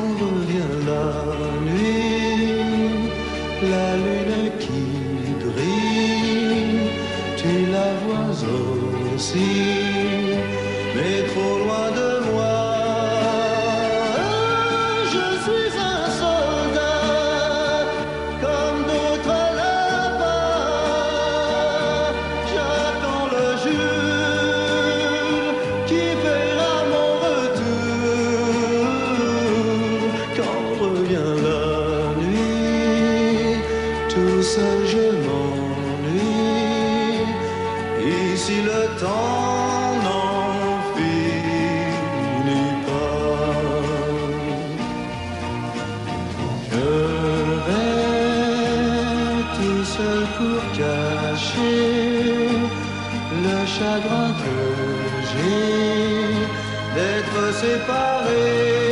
revient la nuit, la lune qui brille, tu la vois aussi, mais trop loin de moi. Je suis un soldat, comme d'autres là-bas. J'attends le jour qui fera mon retour. Quand revient la nuit, tout seul je m'ennuie. Ici le temps n'en finit pas. Je vais tout seul pour cacher le chagrin que j'ai d'être séparé.